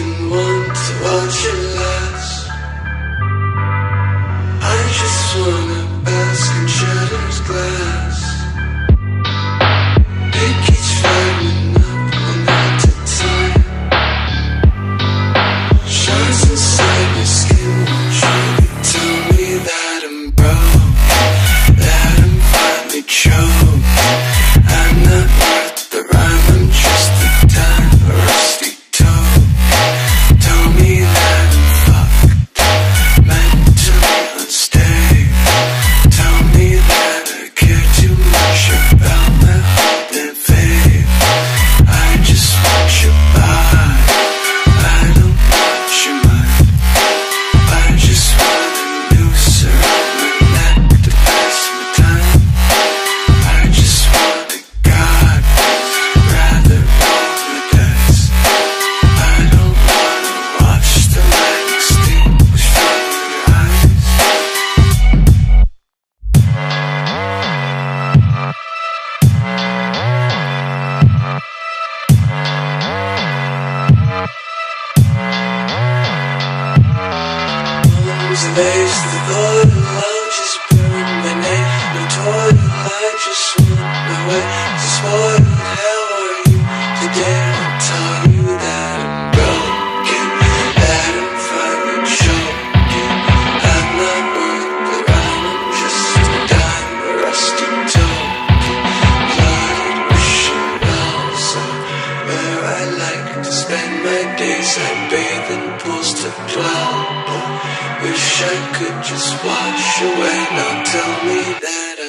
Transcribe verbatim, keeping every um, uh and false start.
even want to watch it last. I just wanna bask in shattered glass. It keeps flaming up one at a time. Shines inside your skin. Won't you tell me that I'm broke, that I'm finally choked? I'm not worth the rhyme, I'm just a time, a rusty toad. Tell me that I'm fucked, mentally unstable. Tell me that I care too much about my hope and faith. I just want your body, I don't want your mind. I just want a noose around my neck to pass my time. I just want a god, rather roll the dice. I don't wanna watch the light extinguish from your eyes. Bones and aches, the thought of love just burned my name. No toil, I just want my way. So spoiled, how are you today? I'll tell you that I'm broken, that I'm finally choking. I'm not worth the rhyme, I'm just a dime, a rusty token. Flooded wishing wells are where I like to spend my days. I bathe in pools to dwell. Wish I could just wash away. Now tell me that